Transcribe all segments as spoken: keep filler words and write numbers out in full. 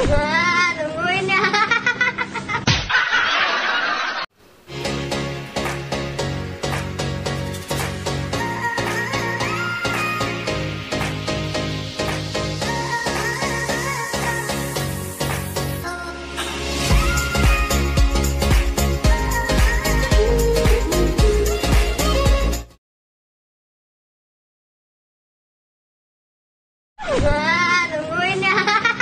Wah, tungguin ya. Wah, tungguin ya.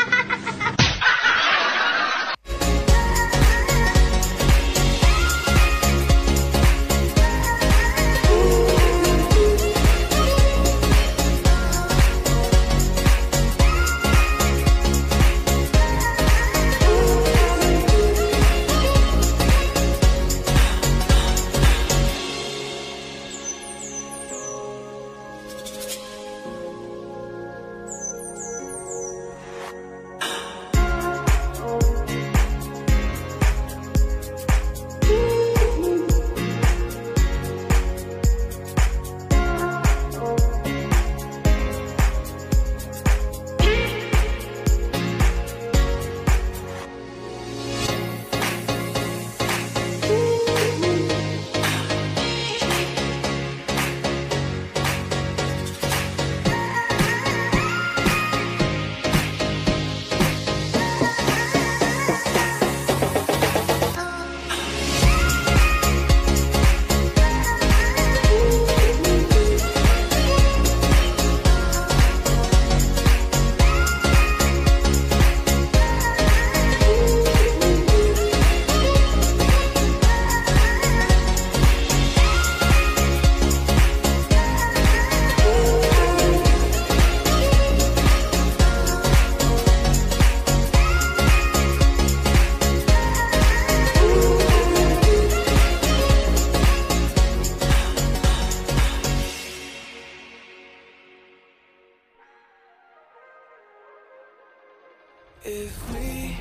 If we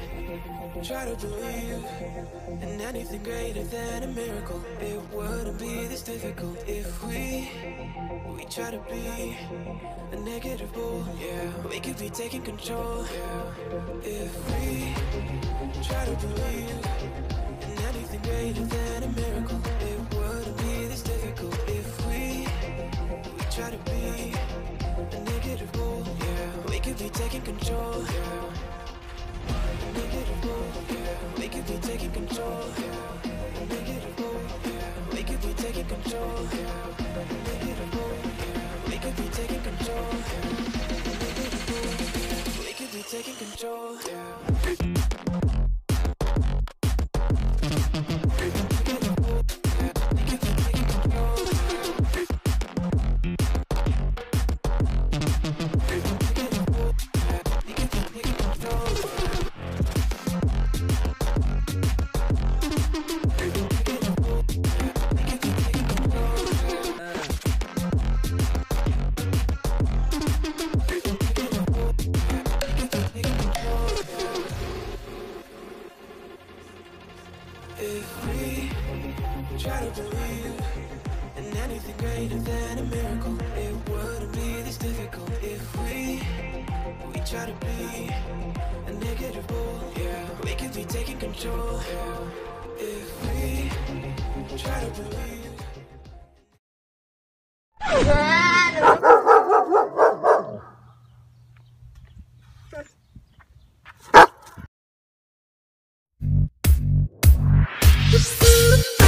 try to believe in anything greater than a miracle, it wouldn't be this difficult. If we we try to be a negative bull, yeah, we could be taking control. Yeah. If we try to believe in anything greater than a miracle, it wouldn't be this difficult. If we we try to be a negative bull, yeah, we could be taking control. Yeah. We could be taking control. We could be taking control. We could be taking control. We could be taking control. If we try to believe in anything greater than a miracle, it wouldn't be this difficult. If we we try to be a negative bull, yeah, we could be taking control. Yeah. If we try to believe. Wah, tunggu.